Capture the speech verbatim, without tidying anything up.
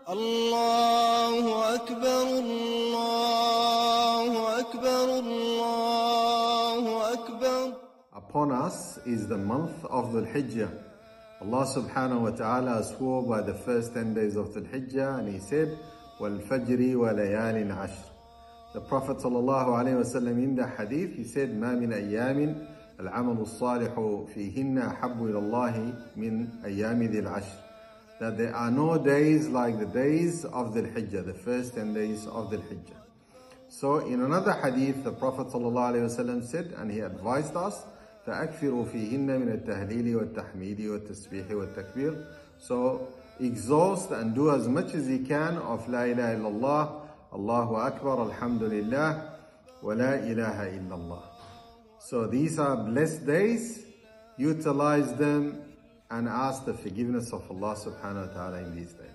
الله أكبر الله أكبر الله أكبر. Upon us is the month of Dhul Hijjah. Allah subhanahu wa ta'ala swore by the first ten days of Dhul Hijjah, and He said, وَالْفَجْرِ وَلَيَالٍ عَشْرٍ. The Prophet sallallahu alayhi wa sallam in the hadith, he said, مَا مِنْ أَيَّامٍ الْعَمَلُ الصَّالِحُ فِيهِنَّ أَحَبُّ إِلَى اللَّهِ مِنْ أَيَّامِ ذِي الْعَشْرِ. That there are no days like the days of Dhul Hijjah, the first ten days of Dhul Hijjah. So in another hadith, the Prophet sallallahu alayhi wa sallam said, and he advised us, فَأَكْثِرُوا فِيهِنَّ مِنَ التَّهْلِيلِ وَالتَّحْمِيدِ وَالتَّسْبِيحِ وَالتَّكْبِيرِ. So exhaust and do as much as you can of La ilaha illallah, Allahu Akbar, Alhamdulillah, wa la ilaha illallah. So these are blessed days. Utilize them and ask the forgiveness of Allah subhanahu wa ta'ala in these days.